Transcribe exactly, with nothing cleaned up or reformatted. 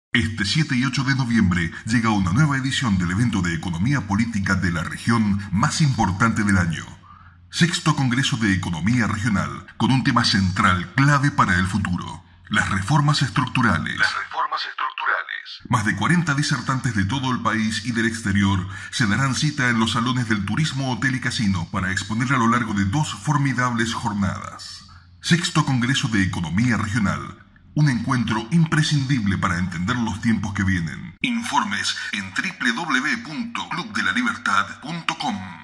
Este siete y ocho de noviembre llega una nueva edición del evento de economía política de la región más importante del año. Sexto Congreso de Economía Regional, con un tema central clave para el futuro: las reformas estructurales. Las reformas estructurales. Más de cuarenta disertantes de todo el país y del exterior se darán cita en los salones del Turismo Hotel y Casino para exponer a lo largo de dos formidables jornadas. Sexto Congreso de Economía Regional. Un encuentro imprescindible para entender los tiempos que vienen. Informes en doble u doble u doble u punto club de la libertad punto com.